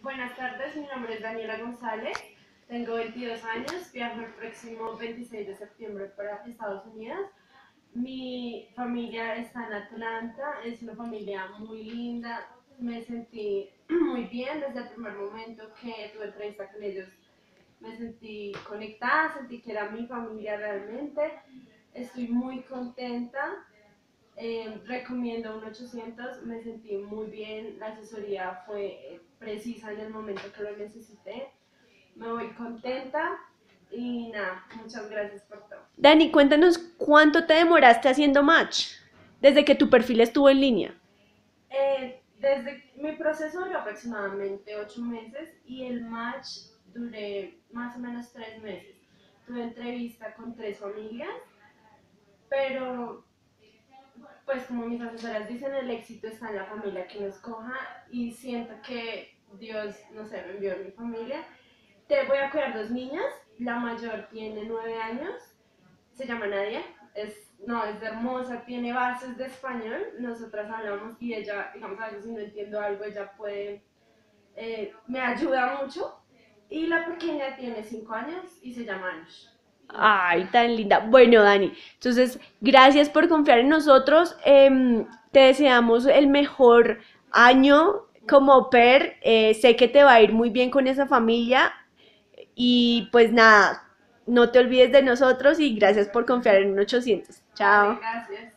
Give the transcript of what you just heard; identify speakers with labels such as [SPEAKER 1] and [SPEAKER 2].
[SPEAKER 1] Buenas tardes, mi nombre es Daniela González, tengo 22 años, viajo el próximo 26 de septiembre para Estados Unidos. Mi familia está en Atlanta, es una familia muy linda, me sentí muy bien desde el primer momento que tuve entrevista con ellos. Me sentí conectada, sentí que era mi familia realmente, estoy muy contenta. Recomiendo un 800, me sentí muy bien, la asesoría fue precisa en el momento que lo necesité, me voy contenta y nada, muchas gracias por todo.
[SPEAKER 2] Dani, cuéntanos cuánto te demoraste haciendo match desde que tu perfil estuvo en línea.
[SPEAKER 1] Desde mi proceso duró aproximadamente 8 meses y el match duré más o menos 3 meses. Tuve entrevista con 3 familias, pero pues como mis asesoras dicen, el éxito está en la familia que lo escoja y siento que Dios, no sé, me envió a mi familia. Te voy a cuidar 2 niñas, la mayor tiene 9 años, se llama Nadia, no, es hermosa, tiene bases de español, nosotras hablamos y ella, digamos, a veces si no entiendo algo, ella puede, me ayuda mucho. Y la pequeña tiene 5 años y se llama Anush.
[SPEAKER 2] Ay, tan linda. Bueno, Dani, entonces, gracias por confiar en nosotros. Te deseamos el mejor año como PER. Sé que te va a ir muy bien con esa familia. Y pues nada, no te olvides de nosotros y gracias por confiar en un 800.
[SPEAKER 1] Vale,
[SPEAKER 2] Chao.
[SPEAKER 1] gracias.